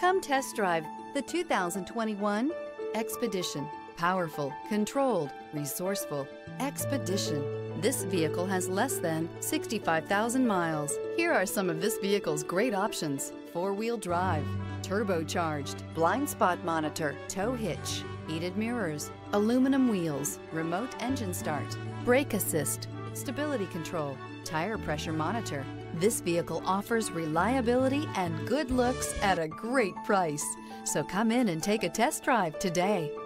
Come test drive the 2021 Expedition. Powerful, controlled, resourceful. Expedition. This vehicle has less than 65,000 miles. Here are some of this vehicle's great options: four-wheel drive, turbocharged, blind spot monitor, tow hitch, heated mirrors, aluminum wheels, remote engine start, brake assist, stability control, tire pressure monitor. This vehicle offers reliability and good looks at a great price. So come in and take a test drive today.